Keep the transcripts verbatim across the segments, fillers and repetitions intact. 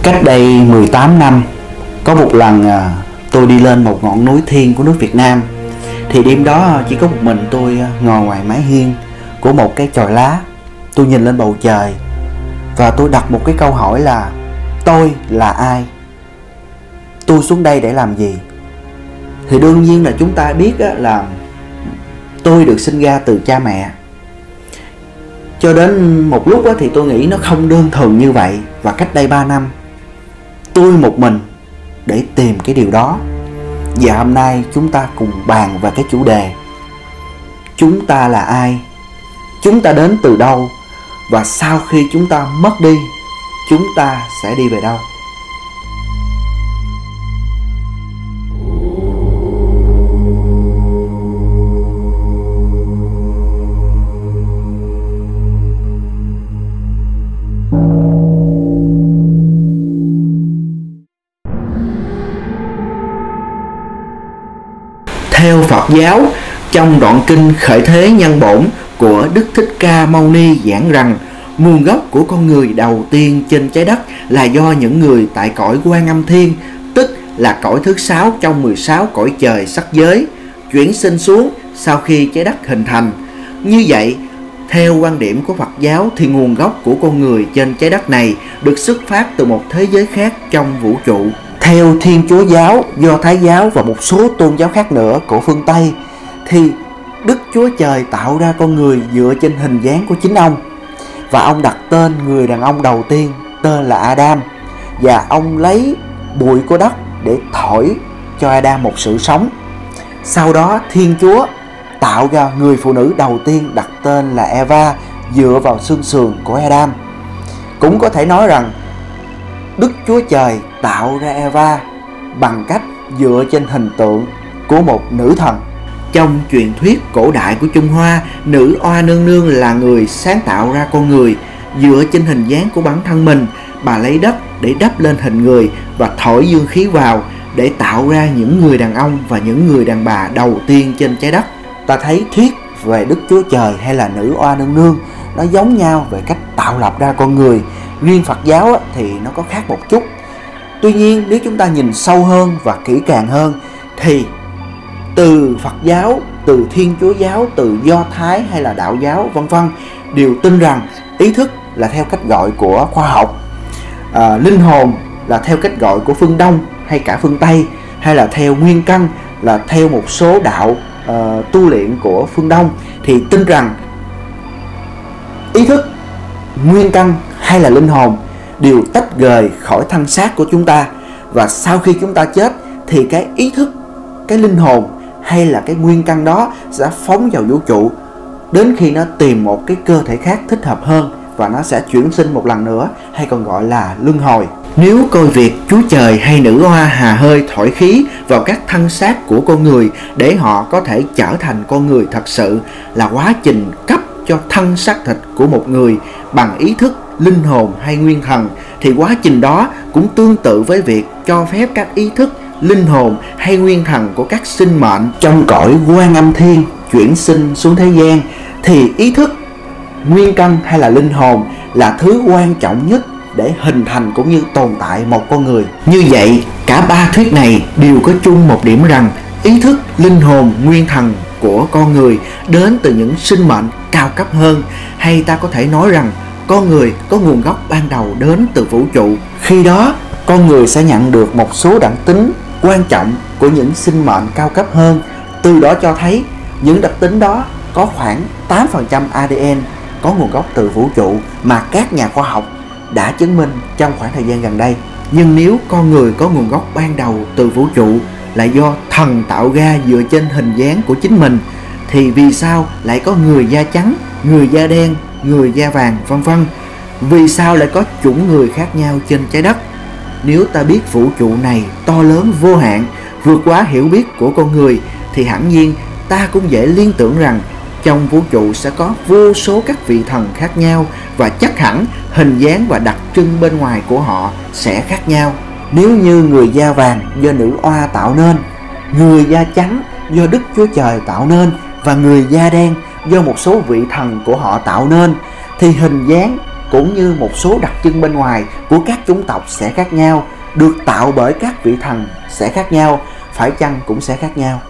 Cách đây mười tám năm, có một lần tôi đi lên một ngọn núi thiêng của nước Việt Nam. Thì đêm đó chỉ có một mình tôi ngồi ngoài mái hiên của một cái chòi lá. Tôi nhìn lên bầu trời và tôi đặt một cái câu hỏi là: tôi là ai? Tôi xuống đây để làm gì? Thì đương nhiên là chúng ta biết là tôi được sinh ra từ cha mẹ. Cho đến một lúc thì tôi nghĩ nó không đơn thuần như vậy. Và cách đây ba năm, tôi một mình để tìm cái điều đó. Và hôm nay chúng ta cùng bàn về cái chủ đề: chúng ta là ai? Chúng ta đến từ đâu? Và sau khi chúng ta mất đi, chúng ta sẽ đi về đâu? Theo Phật giáo, trong đoạn kinh Khởi Thế Nhân Bổn của Đức Thích Ca Mâu Ni giảng rằng nguồn gốc của con người đầu tiên trên trái đất là do những người tại cõi Quan Âm Thiên, tức là cõi thứ sáu trong mười sáu cõi trời sắc giới, chuyển sinh xuống sau khi trái đất hình thành. Như vậy, theo quan điểm của Phật giáo thì nguồn gốc của con người trên trái đất này được xuất phát từ một thế giới khác trong vũ trụ. Theo Thiên Chúa giáo, Do Thái giáo và một số tôn giáo khác nữa của phương Tây thì Đức Chúa Trời tạo ra con người dựa trên hình dáng của chính ông. Và ông đặt tên người đàn ông đầu tiên tên là Adam. Và ông lấy bụi của đất để thổi cho Adam một sự sống. Sau đó Thiên Chúa tạo ra người phụ nữ đầu tiên đặt tên là Eva dựa vào xương sườn của Adam. Cũng có thể nói rằng Đức Chúa Trời tạo ra Eva bằng cách dựa trên hình tượng của một nữ thần. Trong truyền thuyết cổ đại của Trung Hoa, nữ oa nương nương là người sáng tạo ra con người. Dựa trên hình dáng của bản thân mình, bà lấy đất để đắp lên hình người và thổi dương khí vào để tạo ra những người đàn ông và những người đàn bà đầu tiên trên trái đất. Ta thấy thuyết về Đức Chúa Trời hay là nữ oa nương nương nó giống nhau về cách tạo lập ra con người. Riêng Phật giáo thì nó có khác một chút. Tuy nhiên nếu chúng ta nhìn sâu hơn và kỹ càng hơn thì từ Phật giáo, từ Thiên Chúa giáo, từ Do Thái hay là Đạo giáo vân vân đều tin rằng ý thức là theo cách gọi của khoa học, à, linh hồn là theo cách gọi của phương Đông hay cả phương Tây, hay là theo nguyên căn là theo một số đạo uh, tu luyện của phương Đông, thì tin rằng ý thức, nguyên căn hay là linh hồn đều tách rời khỏi thân xác của chúng ta. Và sau khi chúng ta chết thì cái ý thức, cái linh hồn hay là cái nguyên căn đó sẽ phóng vào vũ trụ đến khi nó tìm một cái cơ thể khác thích hợp hơn, và nó sẽ chuyển sinh một lần nữa, hay còn gọi là luân hồi. Nếu coi việc Chúa Trời hay nữ oa hà hơi thổi khí vào các thân xác của con người để họ có thể trở thành con người thật sự là quá trình cấp cho thân xác thịt của một người bằng ý thức, linh hồn hay nguyên thần, thì quá trình đó cũng tương tự với việc cho phép các ý thức, linh hồn hay nguyên thần của các sinh mệnh trong cõi Quan Âm Thiên chuyển sinh xuống thế gian. Thì ý thức, nguyên căn hay là linh hồn là thứ quan trọng nhất để hình thành cũng như tồn tại một con người. Như vậy, cả ba thuyết này đều có chung một điểm rằng ý thức, linh hồn, nguyên thần của con người đến từ những sinh mệnh cao cấp hơn, hay ta có thể nói rằng con người có nguồn gốc ban đầu đến từ vũ trụ. Khi đó, con người sẽ nhận được một số đặc tính quan trọng của những sinh mệnh cao cấp hơn. Từ đó cho thấy những đặc tính đó có khoảng tám phần trăm a đê en có nguồn gốc từ vũ trụ mà các nhà khoa học đã chứng minh trong khoảng thời gian gần đây. Nhưng nếu con người có nguồn gốc ban đầu từ vũ trụ là do thần tạo ra dựa trên hình dáng của chính mình, thì vì sao lại có người da trắng, người da đen, người da vàng vân vân? Vì sao lại có chủng người khác nhau trên trái đất? Nếu ta biết vũ trụ này to lớn vô hạn, vượt quá hiểu biết của con người, thì hẳn nhiên ta cũng dễ liên tưởng rằng trong vũ trụ sẽ có vô số các vị thần khác nhau, và chắc hẳn hình dáng và đặc trưng bên ngoài của họ sẽ khác nhau. Nếu như người da vàng do nữ oa tạo nên, người da trắng do Đức Chúa Trời tạo nên, và người da đen do một số vị thần của họ tạo nên, thì hình dáng, cũng như một số đặc trưng bên ngoài của các chủng tộc sẽ khác nhau, được tạo bởi các vị thần sẽ khác nhau, phải chăng cũng sẽ khác nhau.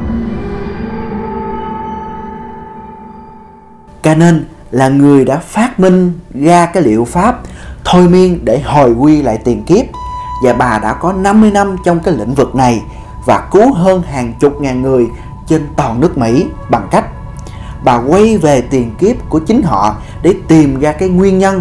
Canaan là người đã phát minh ra cái liệu pháp thôi miên để hồi quy lại tiền kiếp, và bà đã có năm mươi năm trong cái lĩnh vực này và cứu hơn hàng chục ngàn người trên toàn nước Mỹ bằng cách bà quay về tiền kiếp của chính họ để tìm ra cái nguyên nhân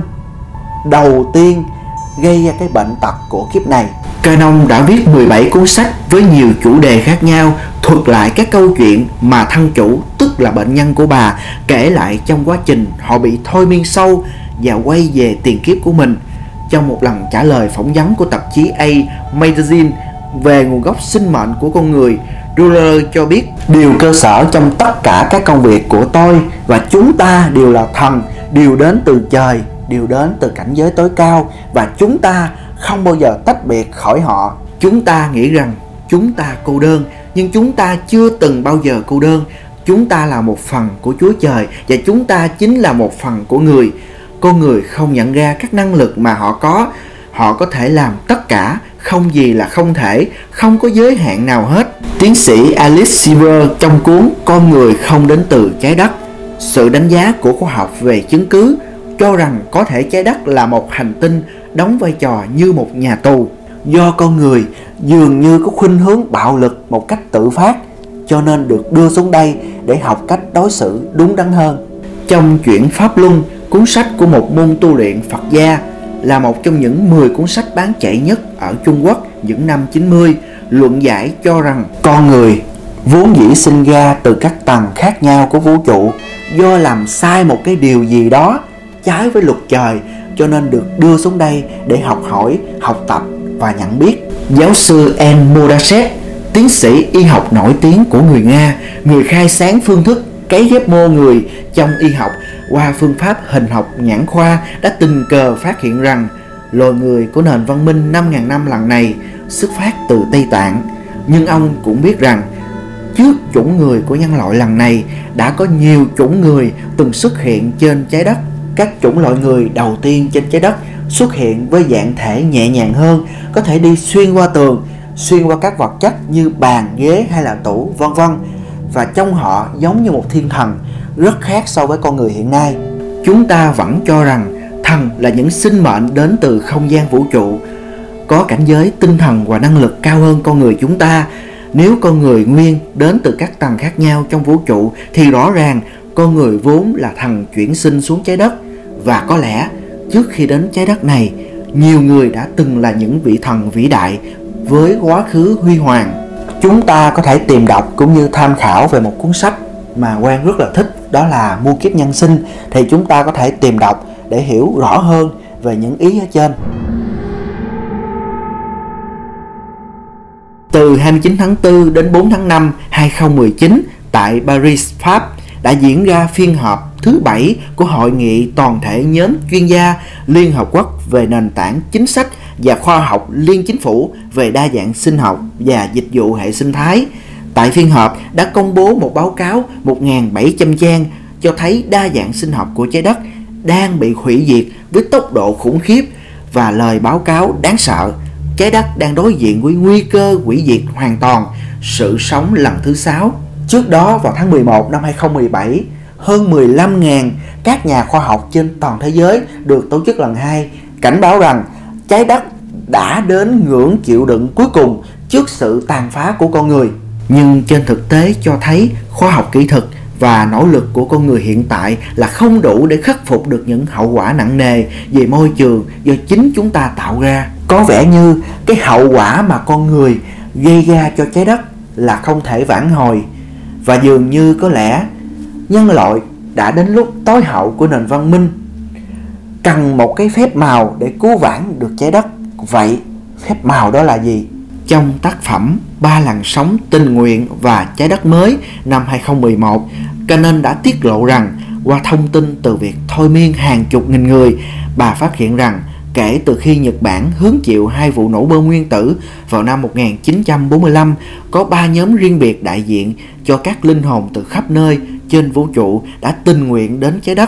đầu tiên gây ra cái bệnh tật của kiếp này. Canaan đã viết mười bảy cuốn sách với nhiều chủ đề khác nhau, thuật lại các câu chuyện mà thân chủ, tức là bệnh nhân của bà, kể lại trong quá trình họ bị thôi miên sâu và quay về tiền kiếp của mình. Trong một lần trả lời phỏng vấn của tạp chí A Magazine về nguồn gốc sinh mệnh của con người, Ruller cho biết: điều cơ sở trong tất cả các công việc của tôi và chúng ta đều là thần, đều đến từ trời, đều đến từ cảnh giới tối cao, và chúng ta không bao giờ tách biệt khỏi họ. Chúng ta nghĩ rằng chúng ta cô đơn, nhưng chúng ta chưa từng bao giờ cô đơn. Chúng ta là một phần của Chúa Trời và chúng ta chính là một phần của người. Con người không nhận ra các năng lực mà họ có. Họ có thể làm tất cả, không gì là không thể, không có giới hạn nào hết. Tiến sĩ Alice Silver trong cuốn Con người không đến từ trái đất, sự đánh giá của khoa học về chứng cứ cho rằng có thể trái đất là một hành tinh đóng vai trò như một nhà tù. Do con người dường như có khuynh hướng bạo lực một cách tự phát, cho nên được đưa xuống đây để học cách đối xử đúng đắn hơn. Trong Chuyển Pháp Luân, cuốn sách của một môn tu luyện Phật gia, là một trong những mười cuốn sách bán chạy nhất ở Trung Quốc những năm chín mươi, luận giải cho rằng con người vốn dĩ sinh ra từ các tầng khác nhau của vũ trụ, do làm sai một cái điều gì đó trái với luật trời, cho nên được đưa xuống đây để học hỏi, học tập và nhận biết. Giáo sư N. Modasev, tiến sĩ y học nổi tiếng của người Nga, người khai sáng phương thức cấy ghép mô người trong y học qua phương pháp hình học nhãn khoa, đã tình cờ phát hiện rằng loài người của nền văn minh năm nghìn năm lần này xuất phát từ Tây Tạng. Nhưng ông cũng biết rằng trước chủng người của nhân loại lần này đã có nhiều chủng người từng xuất hiện trên trái đất. Các chủng loại người đầu tiên trên trái đất xuất hiện với dạng thể nhẹ nhàng hơn, có thể đi xuyên qua tường, xuyên qua các vật chất như bàn, ghế hay là tủ, vân vân. Và trong họ giống như một thiên thần, rất khác so với con người hiện nay. Chúng ta vẫn cho rằng thần là những sinh mệnh đến từ không gian vũ trụ, có cảnh giới tinh thần và năng lực cao hơn con người chúng ta. Nếu con người nguyên đến từ các tầng khác nhau trong vũ trụ thì rõ ràng con người vốn là thần chuyển sinh xuống trái đất. Và có lẽ trước khi đến trái đất này, nhiều người đã từng là những vị thần vĩ đại với quá khứ huy hoàng. Chúng ta có thể tìm đọc cũng như tham khảo về một cuốn sách mà Quang rất là thích, đó là Muôn Kiếp Nhân Sinh. Thì chúng ta có thể tìm đọc để hiểu rõ hơn về những ý ở trên. Từ hai mươi chín tháng tư đến bốn tháng năm hai nghìn không trăm mười chín tại Paris, Pháp đã diễn ra phiên họp thứ bảy của Hội nghị toàn thể nhóm chuyên gia Liên Hợp Quốc về nền tảng chính sách và khoa học liên chính phủ về đa dạng sinh học và dịch vụ hệ sinh thái. Tại phiên họp đã công bố một báo cáo một nghìn bảy trăm trang cho thấy đa dạng sinh học của trái đất đang bị hủy diệt với tốc độ khủng khiếp, và lời báo cáo đáng sợ: trái đất đang đối diện với nguy cơ hủy diệt hoàn toàn, sự sống lần thứ sáu. Trước đó vào tháng mười một năm hai nghìn không trăm mười bảy, hơn mười lăm nghìn các nhà khoa học trên toàn thế giới được tổ chức lần hai cảnh báo rằng trái đất đã đến ngưỡng chịu đựng cuối cùng trước sự tàn phá của con người. Nhưng trên thực tế cho thấy khoa học kỹ thuật và nỗ lực của con người hiện tại là không đủ để khắc phục được những hậu quả nặng nề về môi trường do chính chúng ta tạo ra. Có vẻ như cái hậu quả mà con người gây ra cho trái đất là không thể vãn hồi, và dường như có lẽ nhân loại đã đến lúc tối hậu của nền văn minh, cần một cái phép màu để cứu vãn được trái đất. Vậy phép màu đó là gì? Trong tác phẩm Ba làn sóng tình nguyện và trái đất mới năm hai nghìn không trăm mười một, Canaan đã tiết lộ rằng qua thông tin từ việc thôi miên hàng chục nghìn người, bà phát hiện rằng kể từ khi Nhật Bản hứng chịu hai vụ nổ bom nguyên tử vào năm một nghìn chín trăm bốn mươi lăm, có ba nhóm riêng biệt đại diện cho các linh hồn từ khắp nơi trên vũ trụ đã tình nguyện đến trái đất.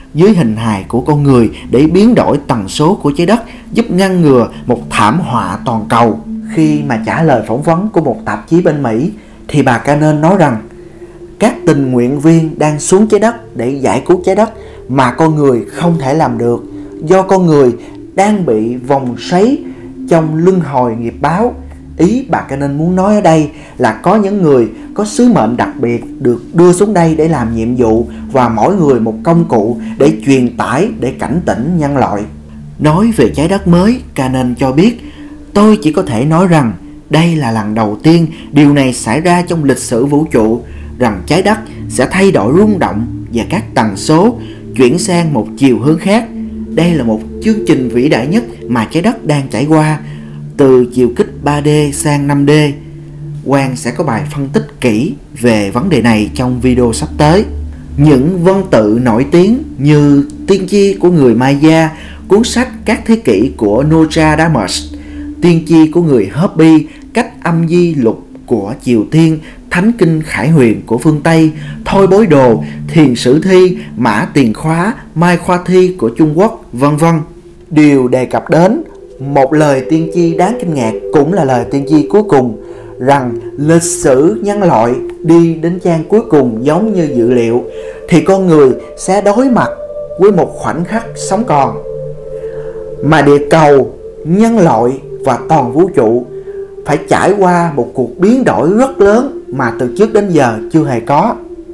dưới hình hài của con người để biến đổi tần số của trái đất, giúp ngăn ngừa một thảm họa toàn cầu. Khi mà trả lời phỏng vấn của một tạp chí bên Mỹ thì bà Cannon nói rằng các tình nguyện viên đang xuống trái đất để giải cứu trái đất mà con người không thể làm được, do con người đang bị vòng xoáy trong luân hồi nghiệp báo. Ý bà Cannon muốn nói ở đây là có những người có sứ mệnh đặc biệt được đưa xuống đây để làm nhiệm vụ, và mỗi người một công cụ để truyền tải, để cảnh tỉnh nhân loại. Nói về trái đất mới, Cannon cho biết: tôi chỉ có thể nói rằng đây là lần đầu tiên điều này xảy ra trong lịch sử vũ trụ, rằng trái đất sẽ thay đổi rung động và các tần số chuyển sang một chiều hướng khác. Đây là một chương trình vĩ đại nhất mà trái đất đang trải qua, từ chiều kích ba D sang năm D. Quang sẽ có bài phân tích kỹ về vấn đề này trong video sắp tới. Những văn tự nổi tiếng như Tiên tri của người Maya, cuốn sách Các thế kỷ của Nostradamus, Tiên tri của người Hopi, Cách âm di lục của Triều Tiên, Thánh kinh Khải Huyền của phương Tây, Thôi bối đồ, Thiền sử thi, Mã tiền khóa, Mai khoa thi của Trung Quốc, vân vân đều đề cập đến một lời tiên tri đáng kinh ngạc, cũng là lời tiên tri cuối cùng, rằng lịch sử nhân loại đi đến trang cuối cùng giống như dự liệu, thì con người sẽ đối mặt với một khoảnh khắc sống còn mà địa cầu, nhân loại và toàn vũ trụ phải trải qua một cuộc biến đổi rất lớn mà từ trước đến giờ chưa hề có.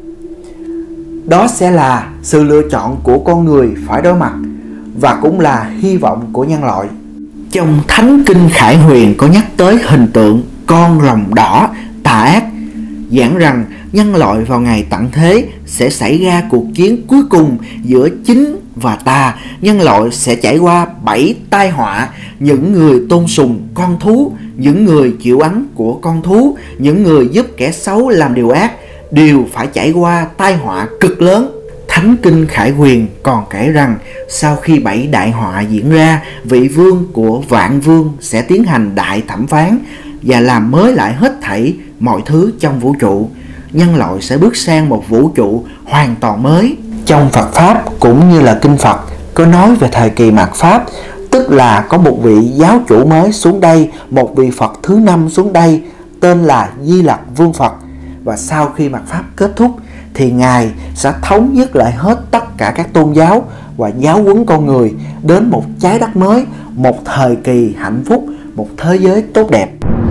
Đó sẽ là sự lựa chọn của con người phải đối mặt, và cũng là hy vọng của nhân loại. Trong Thánh kinh Khải Huyền có nhắc tới hình tượng con rồng đỏ tà ác, giảng rằng nhân loại vào ngày tận thế sẽ xảy ra cuộc chiến cuối cùng giữa chính và tà. Nhân loại sẽ trải qua bảy tai họa: những người tôn sùng con thú, những người chịu ánh của con thú, những người giúp kẻ xấu làm điều ác đều phải trải qua tai họa cực lớn. Thánh kinh Khải Huyền còn kể rằng sau khi bảy đại họa diễn ra, vị vương của vạn vương sẽ tiến hành đại thẩm phán và làm mới lại hết thảy mọi thứ trong vũ trụ. Nhân loại sẽ bước sang một vũ trụ hoàn toàn mới. Trong Phật Pháp cũng như là Kinh Phật có nói về thời kỳ mạt Pháp, tức là có một vị giáo chủ mới xuống đây, một vị Phật thứ năm xuống đây, tên là Di Lặc Vương Phật. Và sau khi mạt Pháp kết thúc thì Ngài sẽ thống nhất lại hết tất cả các tôn giáo và giáo huấn con người đến một trái đất mới, một thời kỳ hạnh phúc, một thế giới tốt đẹp.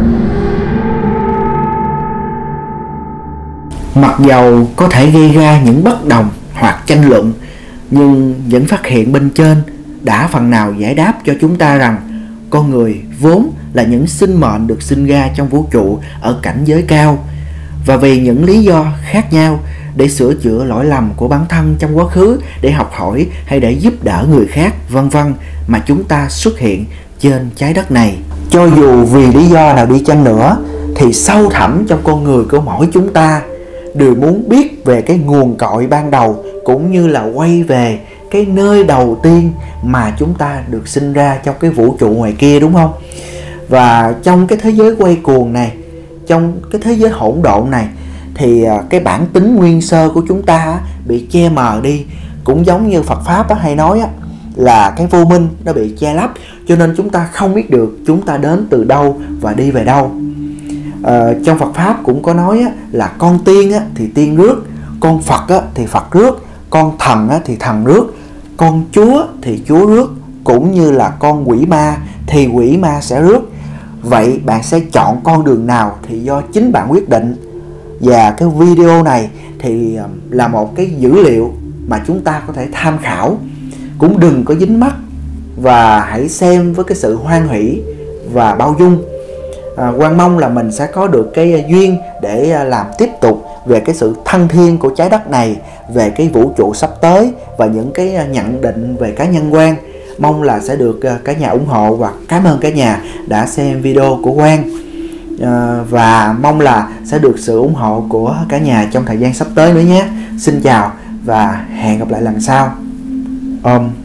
Mặc dầu có thể gây ra những bất đồng hoặc tranh luận, nhưng những phát hiện bên trên đã phần nào giải đáp cho chúng ta rằng con người vốn là những sinh mệnh được sinh ra trong vũ trụ ở cảnh giới cao, và vì những lý do khác nhau, để sửa chữa lỗi lầm của bản thân trong quá khứ, để học hỏi hay để giúp đỡ người khác, vân vân, mà chúng ta xuất hiện trên trái đất này. Cho dù vì lý do nào đi chăng nữa, thì sâu thẳm trong con người của mỗi chúng ta đều muốn biết về cái nguồn cội ban đầu, cũng như là quay về cái nơi đầu tiên mà chúng ta được sinh ra trong cái vũ trụ ngoài kia, đúng không? Và trong cái thế giới quay cuồng này, trong cái thế giới hỗn độn này, thì cái bản tính nguyên sơ của chúng ta bị che mờ đi. Cũng giống như Phật Pháp hay nói là cái vô minh nó bị che lấp, cho nên chúng ta không biết được chúng ta đến từ đâu và đi về đâu. À, trong Phật Pháp cũng có nói là con tiên thì tiên rước, con Phật thì Phật rước, con thần thì thần rước, con Chúa thì Chúa rước, cũng như là con quỷ ma thì quỷ ma sẽ rước. Vậy bạn sẽ chọn con đường nào thì do chính bạn quyết định. Và cái video này thì là một cái dữ liệu mà chúng ta có thể tham khảo. Cũng đừng có dính mắc, và hãy xem với cái sự hoan hỷ và bao dung. à, Quang mong là mình sẽ có được cái duyên để làm tiếp tục về cái sự thân thiên của trái đất này, về cái vũ trụ sắp tới, và những cái nhận định về cá nhân Quang. Mong là sẽ được cả nhà ủng hộ, và cảm ơn cả nhà đã xem video của Quang. à, Và mong là sẽ được sự ủng hộ của cả nhà trong thời gian sắp tới nữa nhé. Xin chào và hẹn gặp lại lần sau. Om